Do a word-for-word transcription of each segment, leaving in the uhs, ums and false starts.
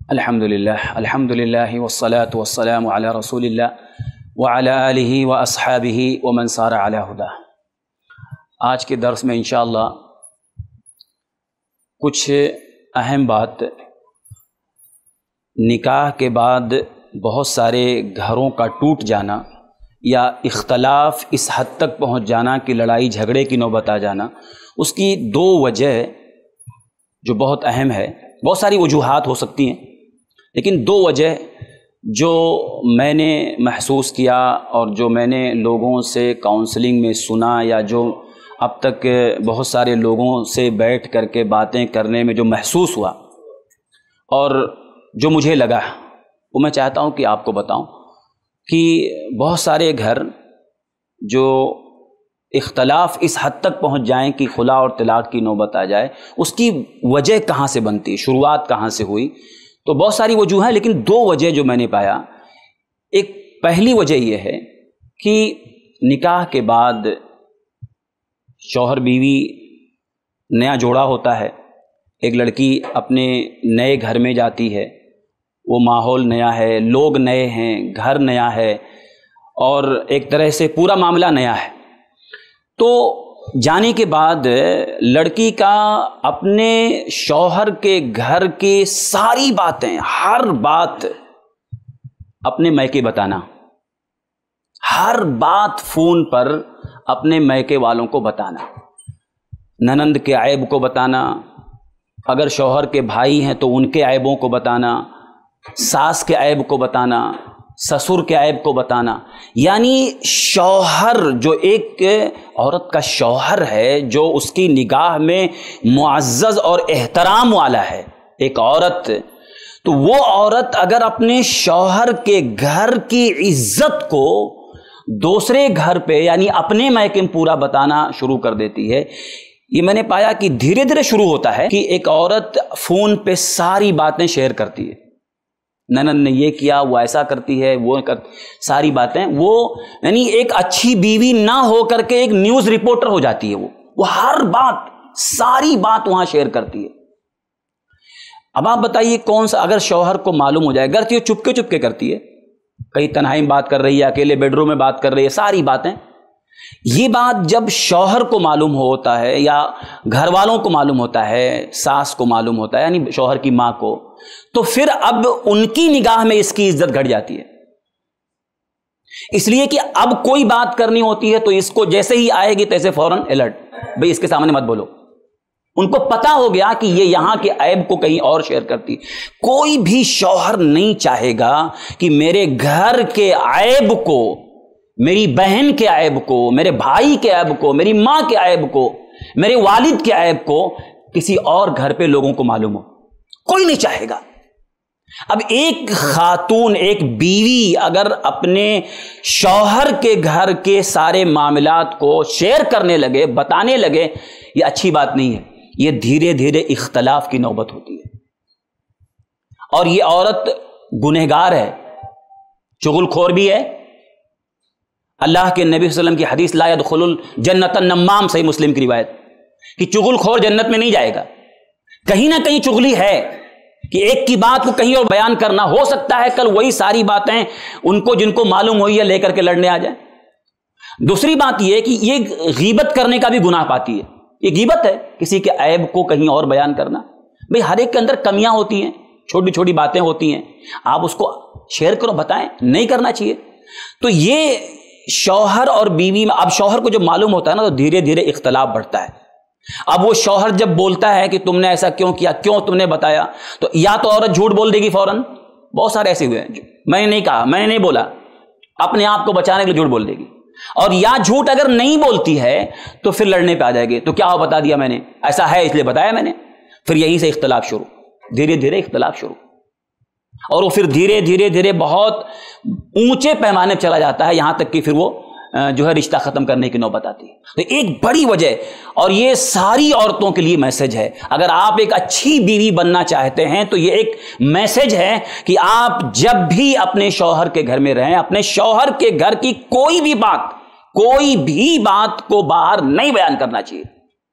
الحمدللہ الحمدللہ والصلاة والسلام علی رسول اللہ وعلی آلہ واصحابہ ومن سار علی ہداہ۔ آج کے درس میں انشاءاللہ کچھ اہم بات، نکاح کے بعد بہت سارے گھروں کا ٹوٹ جانا یا اختلاف اس حد تک پہنچ جانا کہ لڑائی جھگڑے کی نوبت آ جانا، اس کی دو وجہ جو بہت اہم ہے۔ بہت ساری وجوہات ہو سکتی ہیں، لیکن دو وجہ جو میں نے محسوس کیا اور جو میں نے لوگوں سے کاؤنسلنگ میں سنا یا جو اب تک بہت سارے لوگوں سے بیٹھ کر کے باتیں کرنے میں جو محسوس ہوا اور جو مجھے لگا، وہ میں چاہتا ہوں کہ آپ کو بتاؤں کہ بہت سارے گھر جو اختلاف اس حد تک پہنچ جائیں کہ خلا اور طلاق کی نوبت آ جائے، اس کی وجہ کہاں سے بنتی، شروعات کہاں سے ہوئی؟ تو بہت ساری وجوہ ہیں، لیکن دو وجہ جو میں نے پایا، ایک پہلی وجہ یہ ہے کہ نکاح کے بعد شوہر بیوی نیا جوڑا ہوتا ہے، ایک لڑکی اپنے نئے گھر میں جاتی ہے، وہ ماحول نیا ہے، لوگ نئے ہیں، گھر نیا ہے اور ایک طرح سے پورا معاملہ نیا ہے۔ تو جانے کے بعد لڑکی کا اپنے شوہر کے گھر کی ساری باتیں، ہر بات اپنے میکے بتانا، ہر بات فون پر اپنے میکے والوں کو بتانا، ننند کے عیب کو بتانا، اگر شوہر کے بھائی ہیں تو ان کے عیبوں کو بتانا، ساس کے عیب کو بتانا، سسر کے عیب کو بتانا۔ یعنی شوہر جو ایک عورت کا شوہر ہے، جو اس کی نگاہ میں معزز اور احترام والا ہے ایک عورت، تو وہ عورت اگر اپنے شوہر کے گھر کی عزت کو دوسرے گھر پہ یعنی اپنے میکے میں پورا بتانا شروع کر دیتی ہے، یہ میں نے پایا کہ دھیرے دھیرے شروع ہوتا ہے کہ ایک عورت فون پہ ساری باتیں شیئر کرتی ہے، ننند نے یہ کیا، وہ ایسا کرتی ہے، وہ کر ساری باتیں، وہ یعنی ایک اچھی بیوی نہ ہو کر کے ایک نیوز رپورٹر ہو جاتی ہے، وہ وہ ہر بات ساری بات وہاں شیئر کرتی ہے۔ اب آپ بتائیے کون سا، اگر شوہر کو معلوم ہو جائے، کرتی ہے چپکے چپکے کرتی ہے، کہیں تنہائی میں بات کر رہی ہے، اکیلے بیڈ روم میں بات کر رہی ہے، ساری باتیں، یہ بات جب شوہر کو معلوم ہوتا ہے یا گھر والوں کو معلوم ہوتا ہے، ساس کو معلوم ہوتا ہے یعنی شوہر کی ماں کو، تو پھر اب ان کی نگاہ میں اس کی عزت گھٹ جاتی ہے، اس لیے کہ اب کوئی بات کرنی ہوتی ہے تو اس کو جیسے ہی آئے گی تیسے فوراً الرٹ، بھئی اس کے سامنے مت بولو۔ ان کو پتا ہو گیا کہ یہ یہاں کے عیب کو کہیں اور شیئر کرتی۔ کوئی بھی شوہر نہیں چاہے گا کہ میرے گھر کے عیب کو، میری بہن کے عیب کو، میرے بھائی کے عیب کو، میری ماں کے عیب کو، میرے والد کے عیب کو کسی اور گھر پہ لوگوں کو معلوم ہو، کوئی نہیں چاہے گا۔ اب ایک خاتون، ایک بیوی اگر اپنے شوہر کے گھر کے سارے معاملات کو شیئر کرنے لگے، بتانے لگے، یہ اچھی بات نہیں ہے، یہ دھیرے دھیرے اختلاف کی نوبت ہوتی ہے، اور یہ عورت گنہگار ہے، چغل خور بھی ہے۔ اللہ کے نبی صلی اللہ علیہ وسلم کی حدیث لا يدخل الجنۃ النمام، صحیح مسلم کی روایت، کہ چغل خور جنت میں نہیں جائے گا۔ کہیں نہ کہیں چغلی ہے کہ ایک کی بات کو کہیں اور بیان کرنا، ہو سکتا ہے کل وہی ساری باتیں ان کو جن کو معلوم ہوئی ہے لے کر کے لڑنے آ جائیں۔ دوسری بات یہ کہ یہ غیبت کرنے کا بھی گناہ پاتی ہے، یہ غیبت ہے، کسی کے عیب کو کہیں اور بیان کرنا۔ بھئی ہر ایک کے اندر کمیاں ہوتی ہیں، چھوٹی چھوٹی باتیں ہوتی ہیں، آپ اس کو شیئر کرو، بتائیں، نہیں کرنا چاہیے۔ تو یہ شوہر اور بیوی میں، اب شوہر کو جب معلوم ہوتا ہے نا تو دھیرے دھیرے اختلاف بڑھتا ہے۔ اب وہ شوہر جب بولتا ہے کہ تم نے ایسا کیوں کیا، کیوں تم نے بتایا، تو یا تو عورت جھوٹ بول دے گی فوراً، بہت سارے ایسے ہوئے ہیں، میں نے نہیں کہا، میں نے نہیں بولا، اپنے آپ کو بچانے کے لیے جھوٹ بول دے گی، اور یا جھوٹ اگر نہیں بولتی ہے تو پھر لڑنے پہ آ جائے گی، تو کیا ہو، بتا دیا میں نے، ایسا ہے اس لیے بتایا میں نے، پھر یہیں سے اختلاف شروع، دھیرے دھیرے اختلاف شروع، اور وہ پھر دھیرے دھیرے دھیرے بہت اونچے پیمانے پہ چلا جاتا ہے، یہاں تک کہ پھر وہ جو ہے رشتہ ختم کرنے کی نوبت آتی ہے۔ تو ایک بڑی وجہ، اور یہ ساری عورتوں کے لیے میسج ہے، اگر آپ ایک اچھی بیوی بننا چاہتے ہیں تو یہ ایک میسج ہے کہ آپ جب بھی اپنے شوہر کے گھر میں رہیں، اپنے شوہر کے گھر کی کوئی بھی بات، کوئی بھی بات کو باہر نہیں بیان کرنا چاہیے۔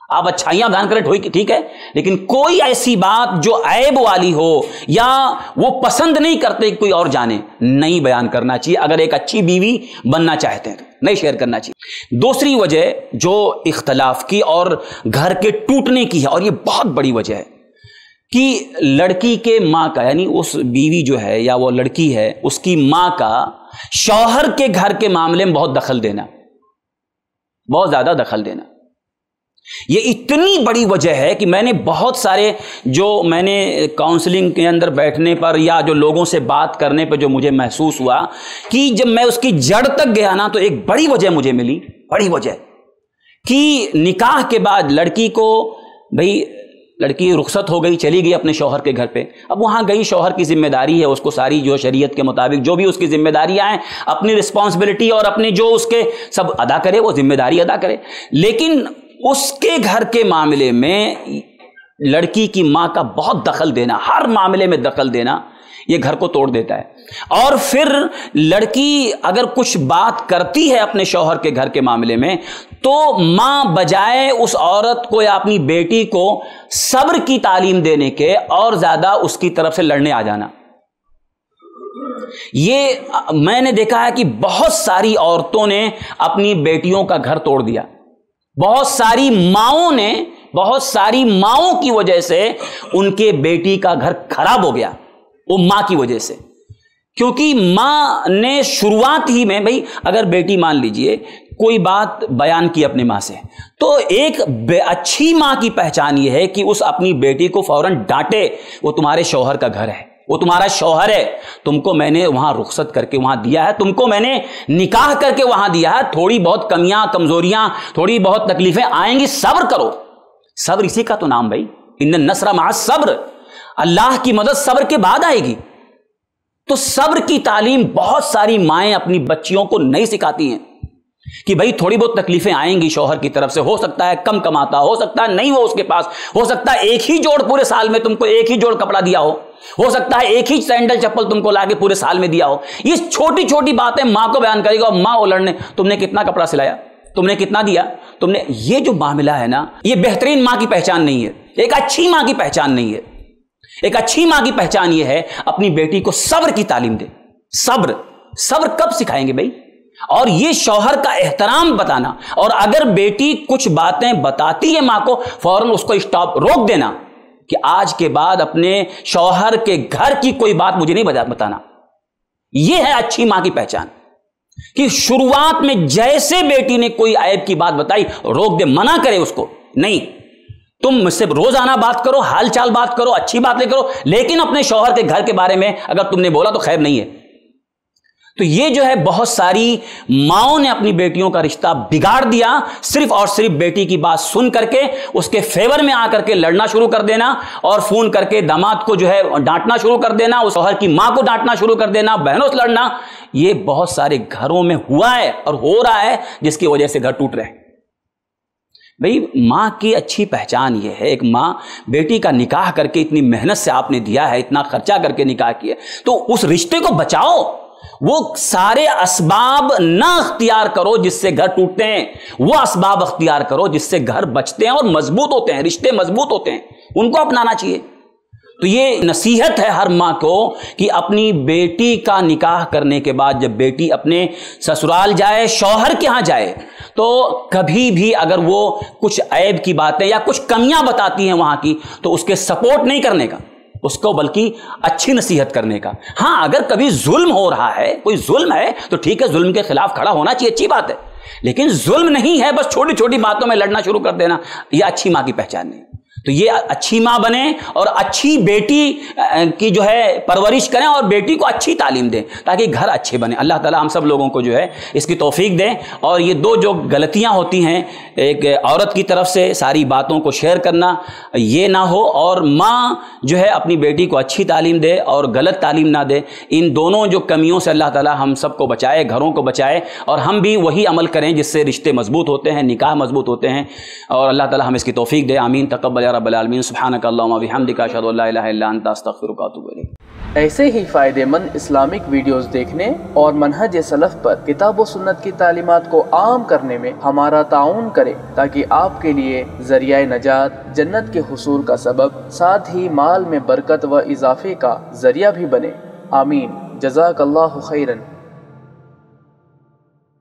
آپ اچھائیاں بیان کریں ٹھیک ہے، لیکن کوئی ایسی بات جو عیب والی ہو یا وہ پسند نہیں کرتے کوئی اور جانے، نہیں بیان کرنا چاہیے اگر ایک اچھی بیوی بننا چاہتے ہیں تو نہیں شیئر کرنا چاہیے۔ دوسری وجہ جو اختلاف کی اور گھر کے ٹوٹنے کی ہے، اور یہ بہت بڑی وجہ ہے کہ لڑکی کے ماں کا، یعنی اس بیوی جو ہے یا وہ لڑکی ہے اس کی ماں کا شوہر کے گھر کے معاملے میں بہت دخل دینا، بہت زیادہ دخل دینا۔ یہ اتنی بڑی وجہ ہے کہ میں نے بہت سارے جو میں نے کاؤنسلنگ کے اندر بیٹھنے پر یا جو لوگوں سے بات کرنے پر جو مجھے محسوس ہوا کہ جب میں اس کی جڑ تک گیا نا تو ایک بڑی وجہ مجھے ملی، بڑی وجہ کہ نکاح کے بعد لڑکی کو، بھئی لڑکی رخصت ہو گئی، چلی گئی اپنے شوہر کے گھر پہ، اب وہاں گئی، شوہر کی ذمہ داری ہے اس کو ساری، جو شریعت کے مطابق جو بھی اس کی ذمہ داریاں ہیں، اپنی رسپانسبلٹی اور اپنی جو اس کے سب ادا کرے، وہ ذمہ داری ادا کرے، لیکن اس کے گھر کے معاملے میں لڑکی کی ماں کا بہت دخل دینا، ہر معاملے میں دخل دینا، یہ گھر کو توڑ دیتا ہے۔ اور پھر لڑکی اگر کچھ بات کرتی ہے اپنے شوہر کے گھر کے معاملے میں تو ماں بجائے اس عورت کو یا اپنی بیٹی کو صبر کی تعلیم دینے کے اور زیادہ اس کی طرف سے لڑنے آ جانا۔ یہ میں نے دیکھا ہے کہ بہت ساری عورتوں نے اپنی بیٹیوں کا گھر توڑ دیا، بہت ساری ماؤں نے، بہت ساری ماؤں کی وجہ سے ان کے بیٹی کا گھر خراب ہو گیا، وہ ماں کی وجہ سے، کیونکہ ماں نے شروعات ہی میں، بھئی اگر بیٹی مان لیجئے کوئی بات بیان کی اپنے ماں سے، تو ایک اچھی ماں کی پہچان یہ ہے کہ اس اپنی بیٹی کو فوراً ڈانٹے، وہ تمہارے شوہر کا گھر ہے، وہ تمہارا شوہر ہے، تم کو میں نے وہاں رخصت کر کے وہاں دیا ہے، تم کو میں نے نکاح کر کے وہاں دیا ہے، تھوڑی بہت کمیاں کمزوریاں، تھوڑی بہت تکلیفیں آئیں گی، صبر کرو۔ صبر اسی کا تو نام، بھائی ان النصر مع الصبر، اللہ کی مدد صبر کے بعد آئے گی۔ تو صبر کی تعلیم بہت ساری مائیں اپنی بچیوں کو نہیں سکھاتی ہیں کہ بھئی تھوڑی بہت تکلیفیں آئیں گی شوہر کی طرف سے، ہو سکتا ہے کم کماتا، ہو سکتا ہے نہیں وہ اس کے پاس، ہو سکتا ہے ایک ہی جوڑ پورے سال میں تم کو ایک ہی جوڑ کپڑا دیا ہو، ہو سکتا ہے ایک ہی سینڈل چپل تم کو لا کے پورے سال میں دیا ہو۔ یہ چھوٹی چھوٹی باتیں ماں کو بیان کرے گا، اور ماں اولڑنے تم نے کتنا کپڑا سلایا، تم نے کتنا دیا، تم نے، یہ جو معاملہ ہے نا، یہ بہترین ماں کی پہچان نہیں ہے، ایک اچھی ماں کی پہچان نہیں ہے۔ ایک اچھی ماں کی پہچان یہ ہے اپنی بیٹی کو صبر کی تعلیم دے۔ صبر صبر کب سکھائیں گے بھائی؟ اور یہ شوہر کا احترام بتانا، اور اگر بیٹی کچھ باتیں بتاتی ہے ماں کو، فوراً اس کو اسٹاپ، روک دینا کہ آج کے بعد اپنے شوہر کے گھر کی کوئی بات مجھے نہیں بتانا۔ یہ ہے اچھی ماں کی پہچان کہ شروعات میں جیسے بیٹی نے کوئی عیب کی بات بتائی، روک دے، منع کرے اس کو، نہیں تم مجھ سے روزانہ بات کرو، حال چال بات کرو، اچھی باتیں کرو، لیکن اپنے شوہر کے گھر کے بارے میں اگر تم نے بولا تو خیر نہیں ہے۔ تو یہ جو ہے بہت ساری ماؤں نے اپنی بیٹیوں کا رشتہ بگاڑ دیا، صرف اور صرف بیٹی کی بات سن کر کے اس کے فیور میں آ کر کے لڑنا شروع کر دینا، اور فون کر کے داماد کو جو ہے ڈانٹنا شروع کر دینا، اس شوہر کی ماں کو ڈانٹنا شروع کر دینا، بہنوں سے لڑنا۔ یہ بہت سارے گھروں میں ہوا ہے اور ہو رہا ہے، جس کی وجہ سے گھر ٹوٹ رہے ہیں۔ بھئی ماں کی اچھی پہچان یہ ہے، ایک ماں بیٹی کا نکاح کر کے اتنی محنت سے آپ نے دیا ہے، اتنا خرچہ کر کے نکاح کیا، تو اس رشتے کو بچاؤ، وہ سارے اسباب نہ اختیار کرو جس سے گھر ٹوٹتے ہیں، وہ اسباب اختیار کرو جس سے گھر بچتے ہیں اور مضبوط ہوتے ہیں، رشتے مضبوط ہوتے ہیں، ان کو اپنانا چاہیے۔ تو یہ نصیحت ہے ہر ماں کو کہ اپنی بیٹی کا نکاح کرنے کے بعد جب بیٹی اپنے سسرال جائے، شوہر کے ہاں جائے، تو کبھی بھی اگر وہ کچھ عیب کی باتیں یا کچھ کمیاں بتاتی ہیں وہاں کی، تو اس کے سپورٹ نہیں کرنے کا، اس کو بلکہ اچھی نصیحت کرنے کا۔ ہاں اگر کبھی ظلم ہو رہا ہے، کوئی ظلم ہے تو ٹھیک ہے، ظلم کے خلاف کھڑا ہونا چاہیے، اچھی بات ہے، لیکن ظلم نہیں ہے بس چھوٹی چھوٹی باتوں میں لڑنا شروع کر دینا، یہ اچھی ماں کی پہچان نہیں۔ تو یہ اچھی ماں بنے اور اچھی بیٹی کی جو ہے پرورش کریں اور بیٹی کو اچھی تعلیم دیں تاکہ گھر اچھے بنے۔ اللہ تعالی ہم سب لوگوں کو جو ہے اس کی توفیق دیں۔ اور یہ دو جو غلطیاں ہوتی ہیں، ایک عورت کی طرف سے ساری باتوں کو شیئر کرنا، یہ نہ ہو، اور ماں جو ہے اپنی بیٹی کو اچھی تعلیم دے اور غلط تعلیم نہ دے، ان دونوں جو کمیوں سے اللہ تعالی ہم سب کو بچائے، گھروں کو بچائے، اور ہم بھی وہی عمل کریں جس سے رشتے مضبوط ہوتے ہیں، نکاح مضبوط ہوتے ہیں، اور اللہ تعالی ہم اس کی توفیق دے۔ آمین، تقبل یا رب العالمین۔ سبحانک اللہم و بحمدک، اشہد ان لا الہ الا انت، استغفرک و اتوب الیک۔ ایسے ہی فائدہ مند اسلامک ویڈیوز دیکھنے اور منہج سلف پر کتاب و سنت کی تعلیمات کو عام کرنے میں ہمارا تعاون کرے، تاکہ آپ کے لیے ذریعہ نجات، جنت کے حصول کا سبب، ساتھ ہی مال میں برکت و اضافے کا ذریعہ بھی بنے۔ آمین۔ جزاک اللہ خیرن۔